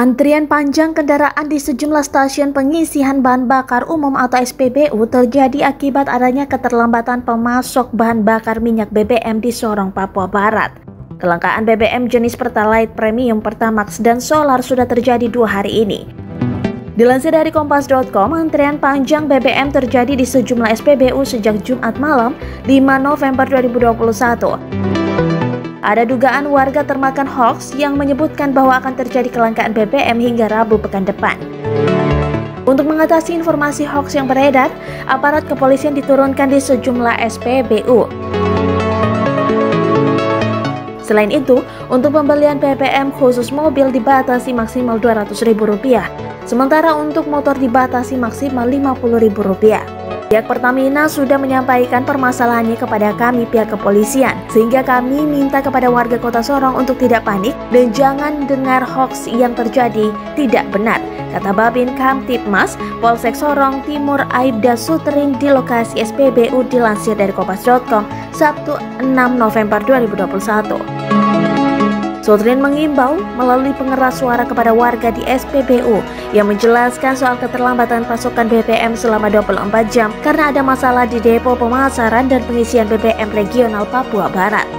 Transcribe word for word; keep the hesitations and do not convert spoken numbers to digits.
Antrian panjang kendaraan di sejumlah stasiun pengisian bahan bakar umum atau S P B U terjadi akibat adanya keterlambatan pemasok bahan bakar minyak B B M di Sorong, Papua Barat. Kelangkaan B B M jenis Pertalite Premium, Pertamax, dan Solar sudah terjadi dua hari ini. Dilansir dari kompas titik com, antrian panjang B B M terjadi di sejumlah S P B U sejak Jumat malam lima November dua ribu dua puluh satu. Ada dugaan warga termakan hoax yang menyebutkan bahwa akan terjadi kelangkaan B B M hingga Rabu pekan depan. Untuk mengatasi informasi hoax yang beredar, aparat kepolisian diturunkan di sejumlah S P B U. Selain itu, untuk pembelian B B M khusus mobil dibatasi maksimal dua ratus ribu rupiah, sementara untuk motor dibatasi maksimal lima puluh ribu rupiah. Pihak Pertamina sudah menyampaikan permasalahannya kepada kami pihak kepolisian, sehingga kami minta kepada warga Kota Sorong untuk tidak panik dan jangan dengar hoax yang terjadi tidak benar, kata Babin Kamtibmas Polsek Sorong Timur Aibda Sutring di lokasi S P B U, dilansir dari kompas titik com Sabtu enam November dua ribu dua puluh satu. Sutrin mengimbau melalui pengeras suara kepada warga di S P B U yang menjelaskan soal keterlambatan pasokan B B M selama dua puluh empat jam karena ada masalah di depo pemasaran dan pengisian B B M regional Papua Barat.